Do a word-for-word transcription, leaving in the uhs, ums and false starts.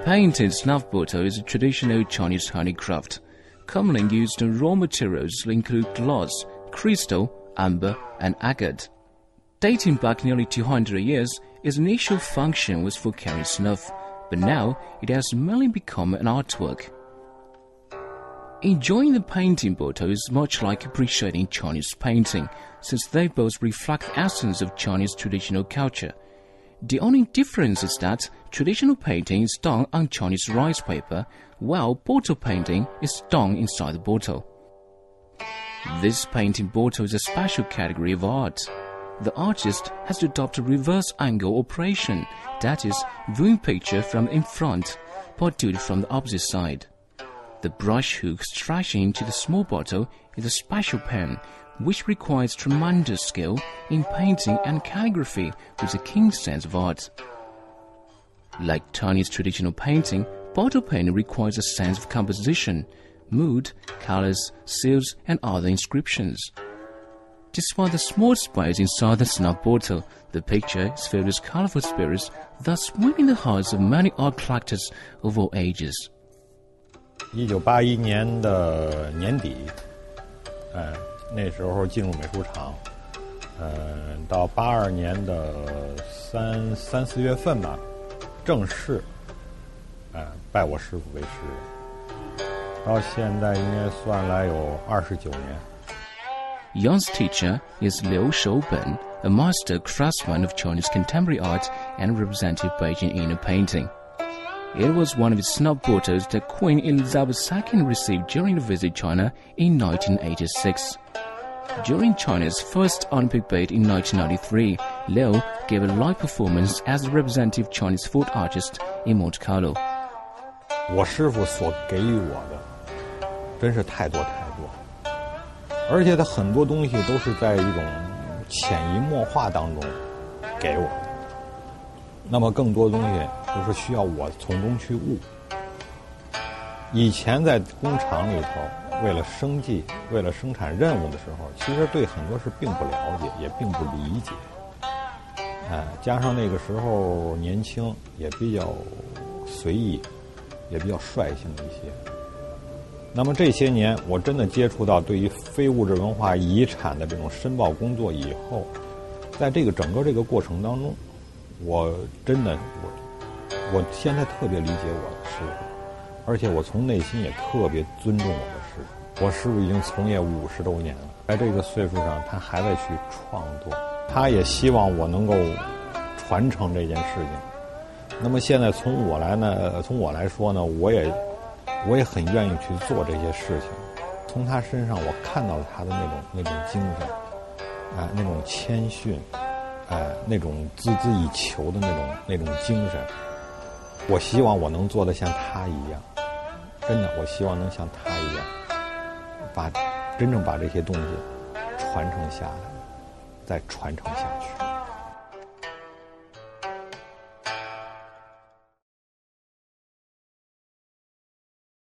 Painted snuff bottle is a traditional Chinese handicraft. Commonly used raw materials include glass, crystal, amber, and agate. Dating back nearly two hundred years, its initial function was for carrying snuff, but now it has mainly become an artwork. Enjoying the painting bottle is much like appreciating Chinese painting, since they both reflect the essence of Chinese traditional culture. The only difference is that traditional painting is done on Chinese rice paper, while bottle painting is done inside the bottle. This painting bottle is a special category of art. The artist has to adopt a reverse angle operation, that is, viewing picture from in front, but do it from the opposite side. The brush hook stretching into the small bottle is a special pen, which requires tremendous skill in painting and calligraphy with a keen sense of art. Like Chinese traditional painting, bottle painting requires a sense of composition, mood, colors, seals, and other inscriptions. Despite the small space inside the snuff bottle, the picture is filled with colorful spirits, thus winning the hearts of many art collectors of all ages. 一九八一年的年底，哎，那时候进入美术厂，呃，到八二年的三三四月份吧，正式，哎，拜我师傅为师人，到现在应该算来有二十九年。 Yang's teacher is Liu Shouben, a master craftsman of Chinese contemporary art and represented Beijing inner painting. It was one of the snuff bottles that Queen Elizabeth the Second received during a visit to China in nineteen eighty-six. During China's first Olympic bid in nineteen ninety-three, Liu gave a live performance as the representative Chinese food artist in Monte Carlo. 我师傅所给予我的，真是太多太多，而且他很多东西都是在一种潜移默化当中给我的。那么更多东西都是需要我从中去悟。以前在工厂里头，为了生计，为了生产任务的时候，其实对很多事并不了解，也并不理解。哎，加上那个时候年轻，也比较随意，也比较率性一些。那么这些年，我真的接触到对于非物质文化遗产的这种申报工作以后，在这个整个这个过程当中，我真的我我现在特别理解我的师傅，而且我从内心也特别尊重我的师傅。我师傅已经从业五十多年了，在这个岁数上，他还在去创作，他也希望我能够传承这件事情。那么现在从我来呢，从我来说呢，我也我也很愿意去做这些事情。从他身上，我看到了他的那种那种精神，啊、呃，那种谦逊。呃，那种孜孜以求的那种那种精神，我希望我能做得像他一样，真的，我希望能像他一样，把真正把这些东西传承下来，再传承下去。